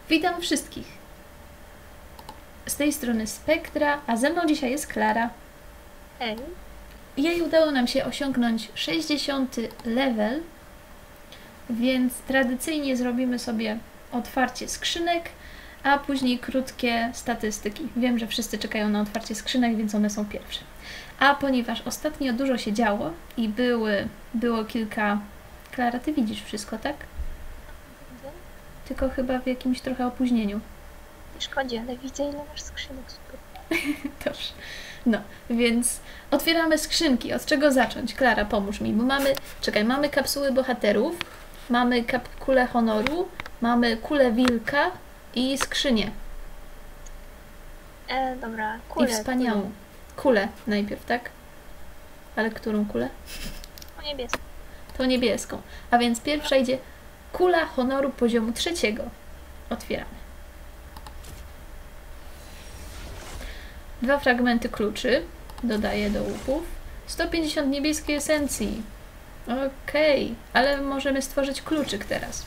Witam wszystkich. Z tej strony Spektra, a ze mną dzisiaj jest Klara. Hej. Jej udało nam się osiągnąć 60 level, więc tradycyjnie zrobimy sobie otwarcie skrzynek, a później krótkie statystyki. Wiem, że wszyscy czekają na otwarcie skrzynek, więc one są pierwsze. A ponieważ ostatnio dużo się działo i było kilka... Klara, ty widzisz wszystko, tak? Tylko chyba w jakimś trochę opóźnieniu. Nie szkodzi, ale widzę, ile masz skrzynek. Super. Dobrze. No, więc otwieramy skrzynki. Od czego zacząć? Klara, pomóż mi, bo mamy kapsuły bohaterów, mamy kulę honoru, mamy kulę wilka i skrzynię. Dobra, kulę. I wspaniałą. Kulę najpierw, tak? Ale którą kulę? O, niebieską. Tą niebieską. A więc pierwsza idzie kula honoru poziomu 3. Otwieramy. 2 fragmenty kluczy. Dodaję do łupów. 150 niebieskiej esencji. Okej, ale możemy stworzyć kluczyk teraz.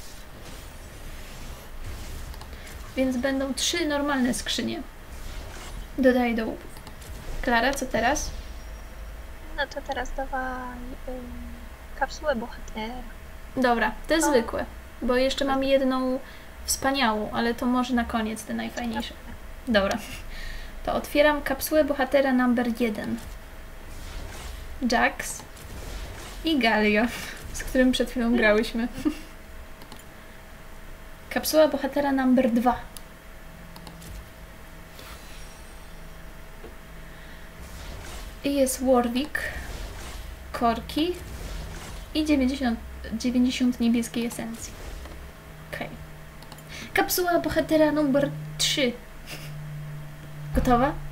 Więc będą 3 normalne skrzynie. Dodaję do łupów. Klara, co teraz? No to teraz dawaj kapsułę bohatera. Dobra, te zwykłe. Bo jeszcze mam jedną wspaniałą, ale to może na koniec, te najfajniejsze. Dobra. To otwieram kapsułę bohatera numer 1. Jax i Galio, z którym przed chwilą grałyśmy. Kapsuła bohatera numer 2. I jest Warwick, Korki i 90 niebieskiej esencji. Okej. Kapsuła bohatera numer 3. Gotowa?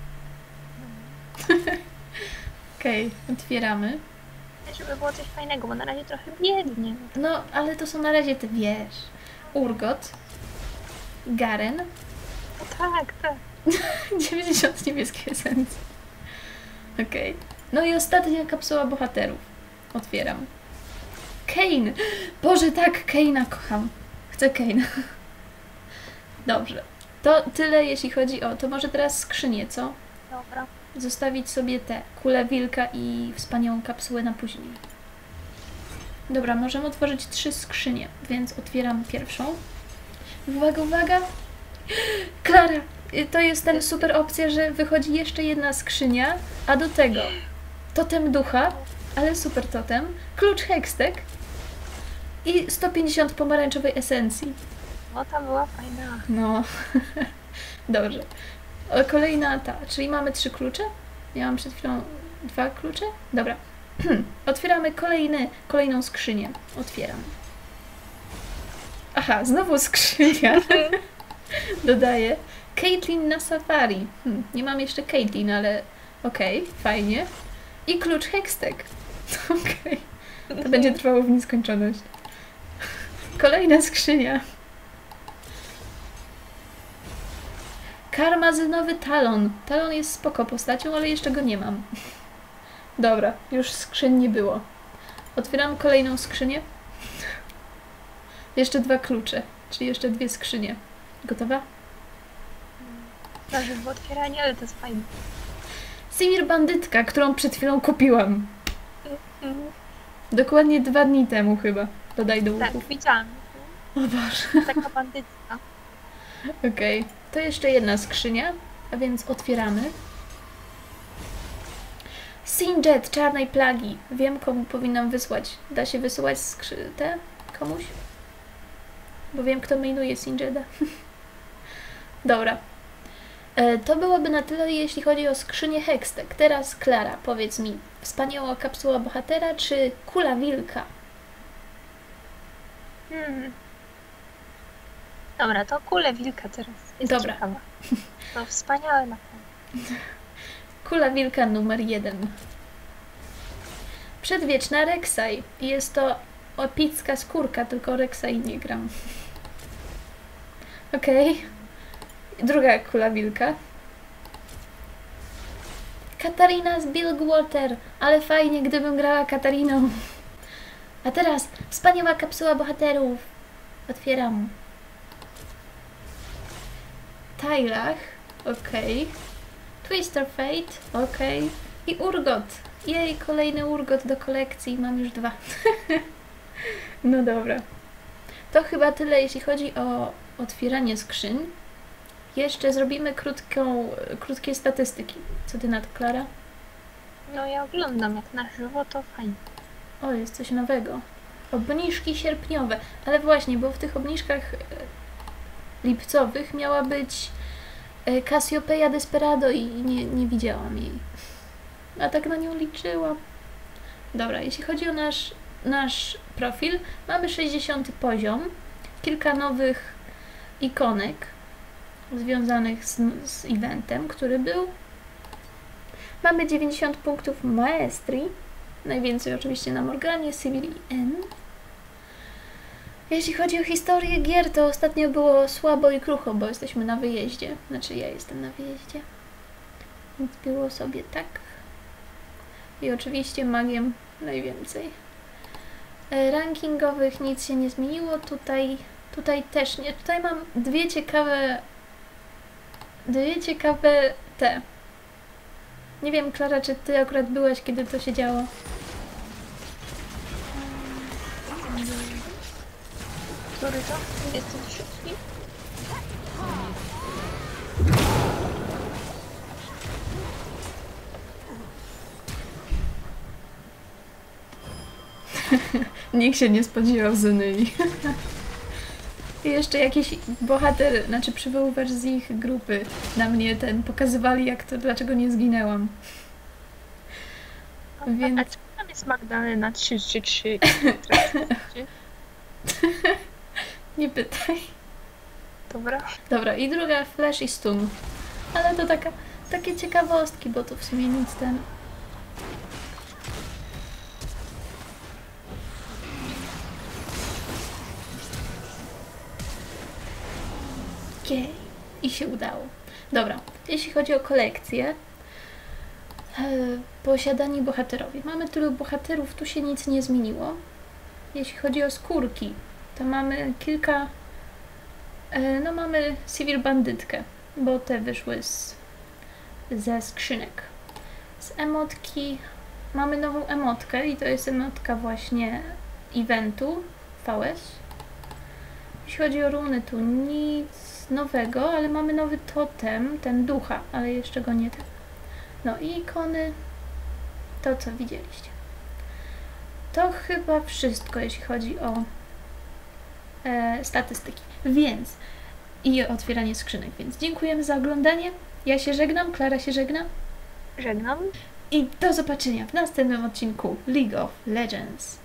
Okej, otwieramy. Żeby było coś fajnego, bo na razie trochę biednie. No, ale to są na razie te, wiesz, Urgot, Garen, No tak, tak. 90 niebieskiej esencji. Okej. No i ostatnia kapsuła bohaterów. Otwieram. Kain! Boże, tak, Kaina kocham. Chcę Kaina. Dobrze. To tyle, jeśli chodzi o... To może teraz skrzynię, co? Dobra. Zostawić sobie te kulę wilka i wspaniałą kapsułę na później. Dobra, możemy otworzyć 3 skrzynie, więc otwieram pierwszą. Uwaga, uwaga! Klara! To jest ten super opcja, że wychodzi jeszcze jedna skrzynia, a do tego totem ducha, ale super totem, klucz Hextech i 150 pomarańczowej esencji. No ta była fajna. No, dobrze. Kolejna ta, czyli mamy 3 klucze? Miałam przed chwilą 2 klucze? Dobra. Otwieramy kolejną skrzynię. Otwieram. Aha, znowu skrzynia. Dodaję. Caitlyn na safari. Nie mam jeszcze Caitlyn, ale okej, fajnie. I klucz Hextech. Okej. To będzie trwało w nieskończoność. Kolejna skrzynia. Karmazynowy Talon. Talon jest spoko postacią, ale jeszcze go nie mam. Dobra, już skrzyń nie było. Otwieram kolejną skrzynię. Jeszcze 2 klucze, czyli jeszcze 2 skrzynie. Gotowa? Zależy w otwieraniu, ale to jest fajne. Simir Bandytka, którą przed chwilą kupiłam. Dokładnie 2 dni temu chyba. Dodaj do łuków. Tak, widziałam. O Boże. Taka bandycka. Okej, to jeszcze jedna skrzynia, a więc otwieramy. Sinjet Czarnej Plagi. Wiem, komu powinnam wysłać. Da się wysyłać te komuś? Bo wiem, kto mainuje Sinjeda. Dobra. To byłoby na tyle, jeśli chodzi o skrzynię Hextech. Teraz Klara, powiedz mi, wspaniała kapsuła bohatera czy kula wilka? Dobra, to kulę wilka teraz. Jest Dobra. ciekawa. To wspaniałe na pewno. Kula wilka numer 1. Przedwieczna Rek'Sai. Jest to epicka skórka, tylko Rek'Sai nie gram. Okej. Druga kula wilka. Katarina z Bilgewater. Ale fajnie, gdybym grała Katariną. A teraz wspaniała kapsuła bohaterów. Otwieram. Tailach, okej. Twister Fate, okej. I Urgot. Jej, kolejny Urgot do kolekcji, mam już 2. No dobra. To chyba tyle, jeśli chodzi o otwieranie skrzyń. Jeszcze zrobimy krótkie statystyki. Co ty na to, Klara? No ja oglądam jak na żywo, to fajnie. O, jest coś nowego. Obniżki sierpniowe. Ale właśnie, bo w tych obniżkach lipcowych miała być Cassiopeia Desperado i nie widziałam jej. A tak na nią liczyłam. Dobra, jeśli chodzi o nasz profil, mamy 60 poziom. Kilka nowych ikonek związanych z eventem, który był. Mamy 90 punktów Maestrii. Najwięcej oczywiście na Morganie, Sivir i N. Jeśli chodzi o historię gier, to ostatnio było słabo i krucho, bo jesteśmy na wyjeździe. Znaczy ja jestem na wyjeździe. Więc było sobie tak. I oczywiście magiem najwięcej. Rankingowych nic się nie zmieniło. Tutaj też nie. Tutaj mam dwie ciekawe te. Nie wiem, Klara, czy ty akurat byłaś, kiedy to się działo? Który to? Jestem szybki. Nikt się nie spodziewał Zenyi. I jeszcze jakiś bohater, znaczy przywoływacz z ich grupy na mnie pokazywali, dlaczego nie zginęłam. Więc... A co tam jest Magdalena 33? Nie pytaj. Dobra. Dobra, i druga Flash i Stun. Ale to takie ciekawostki, bo to w sumie nic ten... Okej. I się udało. Dobra, jeśli chodzi o kolekcję, posiadani bohaterowie. Mamy tylu bohaterów, tu się nic nie zmieniło. Jeśli chodzi o skórki, to mamy kilka... No mamy Sivir Bandytkę, bo te wyszły ze skrzynek. Z emotki mamy nową emotkę i to jest emotka właśnie eventu VS. Jeśli chodzi o runy, tu nic nowego, ale mamy nowy totem, ten ducha, ale jeszcze go nie ten. No i ikony, to co widzieliście. To chyba wszystko, jeśli chodzi o statystyki. Więc i otwieranie skrzynek. Więc dziękujemy za oglądanie. Ja się żegnam, Klara się żegna. Żegnam. I do zobaczenia w następnym odcinku League of Legends.